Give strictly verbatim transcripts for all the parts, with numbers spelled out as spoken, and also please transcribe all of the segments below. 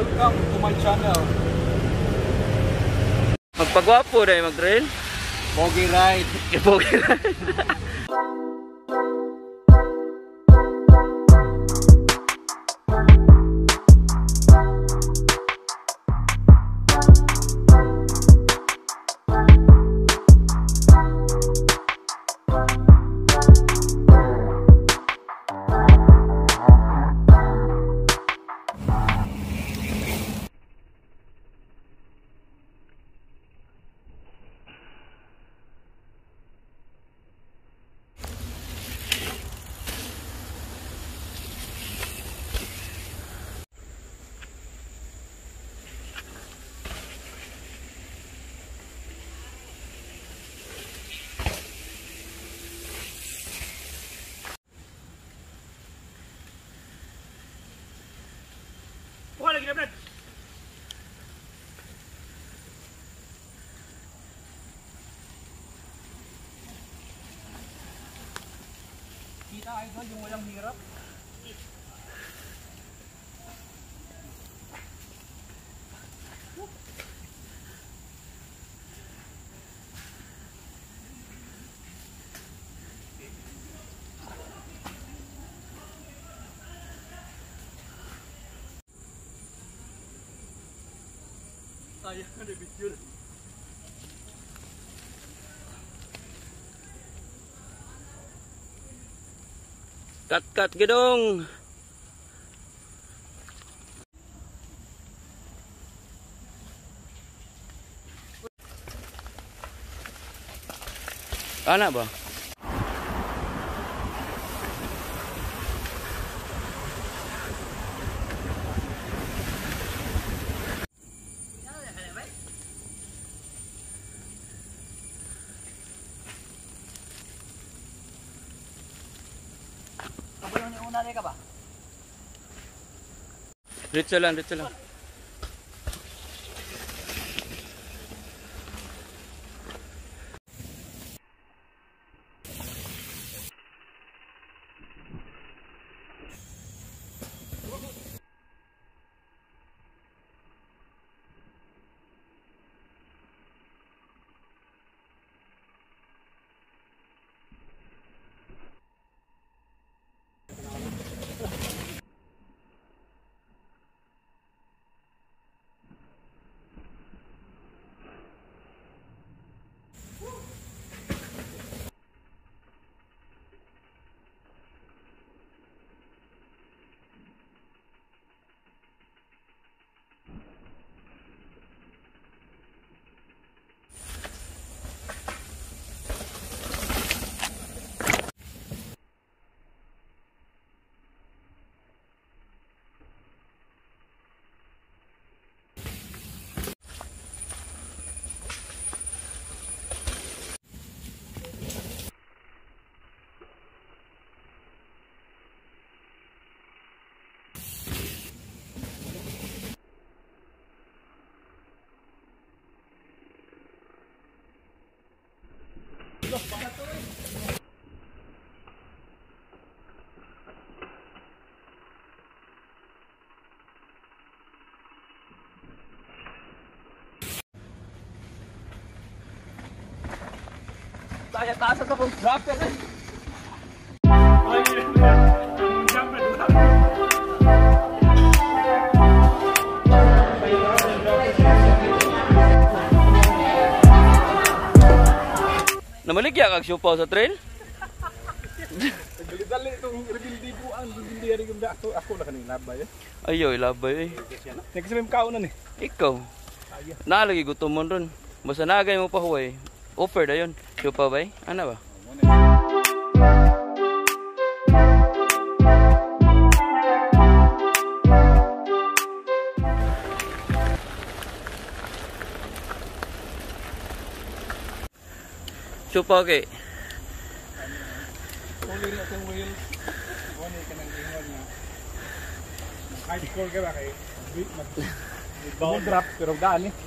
welcome to my channel. Magpagwapo dahil mag-drill. Pogi ride. Pogi ride. Buka lagi dah, Brad. Kita idol yung walang hirap. Ayah ada video. Cut cut gedong. Anak ba? Unalay ka ba? Ritso lang, ritso lang. Saya taas sa kong dropper eh. Namaligya kag siupaw sa trail? Dali-dali itong rebildibuan. Rebildiari kong ako. Ako na kanina labay eh. Ayaw, ilabay eh. Nagsabi mo kaunan eh. Ikaw. Nalagi gutom mo ron. Basta nagay mo pa huway. Offer na yun. Siupaw ba eh? Ano ba? Siupaw kay. Uli na itong wheel. Uli ka ng ingon nga. High score ka ba kay? Mag drop pero daan eh.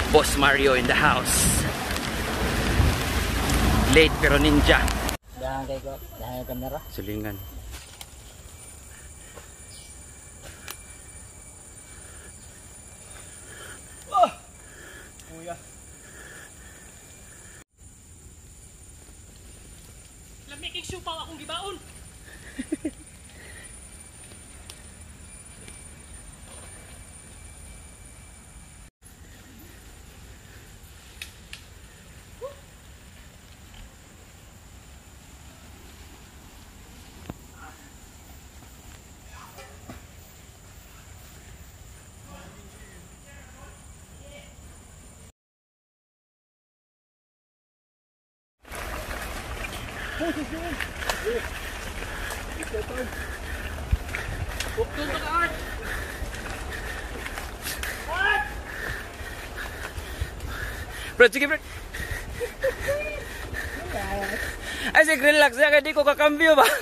Boss Mario in the house. Late pero ninja. Dahan kayo ko. Dahan yung kamera. Sulingan. Kuya. Lamiking siupaw akong gibaon. Brad, sige Brad. Ay, sige, relax ya, kaya di ko kakambyo ba?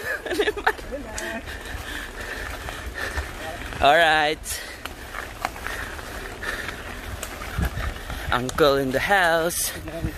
Alright. Uncle in the house.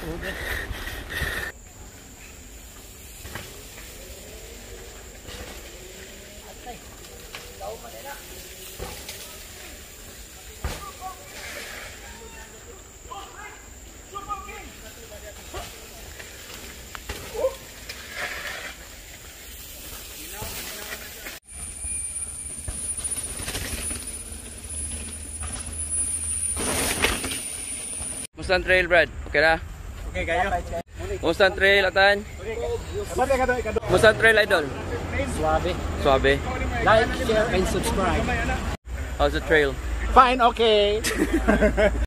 Kumusta ang trail, Brad? Okay na? Okay kayo. Kumusta ang trail, Atan? Sabay ka doon, ikaw. Kumusta ang trail, Idol? Suabe. Suabe. Like, share, and subscribe. How's the trail? Fine, okay.